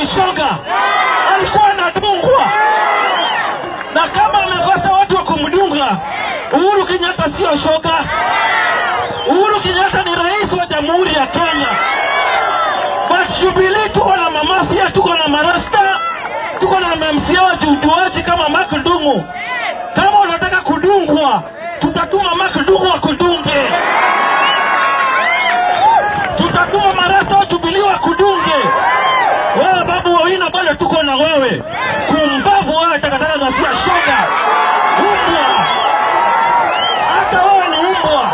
shoga, alikuwa anadungwa. Na kama amekosa watu wa kumdunga, Uhuru Kenyatta sio shoga. Uhuru Kenyatta ni rais wa Jamhuri ya Kenya. But Jubilee tuko na mamafia, tuko na marasta, tuko na MMCA wajujuaji kama Mark Ndungu. Kama unataka kudungwa, tutatuma Mark Ndungu akudunge. Tutatuma marasta wa Jubilee wakudunge. Wewe Babu Owino bado tuko na wewe. Kumbavu wewe, takataka ghasia shoga. Umbwa. Hata wewe ni umbwa.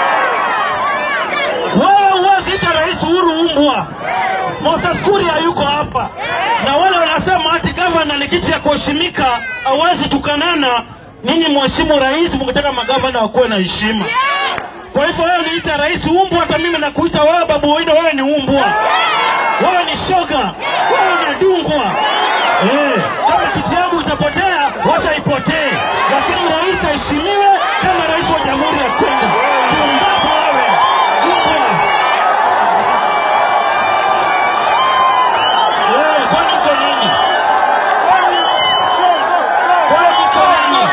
Wewe uwazita rais Uhuru umbwa. Moses Kuria hayuko hapa. Na wale wanasema ati governor ni kiti ya kuheshimika, hawezi tukanana. Ninyi mheshimu rais, mkitaka magavana wakuwe na heshima. Kwa hivyo wewe niita rais umbwa, hata mimi nakuita wewe Babu Owino wewe ni umbwa. Wewe ni shoga, wewe unadungwa. Kama kiti yangu itapotea, wacha ipotee. Lakini rais aheshimiwe kama rais wa Jamhuri ya Kenya. Kumbavu wewe, umbwa. Kwani uko nini? Kwani uko nini?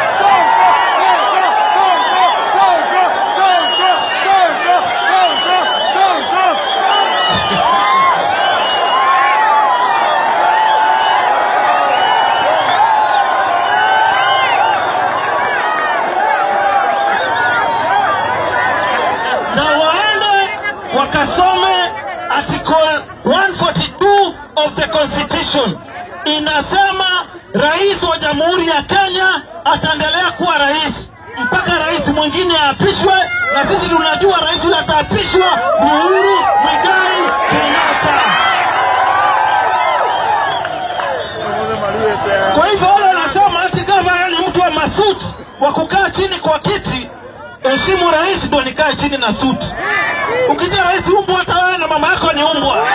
Wakasome article 142 of the Constitution. Inasema rais wa Jamhuri ya Kenya ataendelea kuwa rais mpaka rais mwingine aapishwe, na sisi tunajua rais yule ataapishwa ni Uhuru Muigai Kenyatta. Kwa hivyo wale wanasema ati gavana ni mtu wa masuti wa kukaa chini kwa kiti, heshimu rais ndio nikae chini na suti. Ukita rais umbwa, hata wewe na mama yako ni umbwa.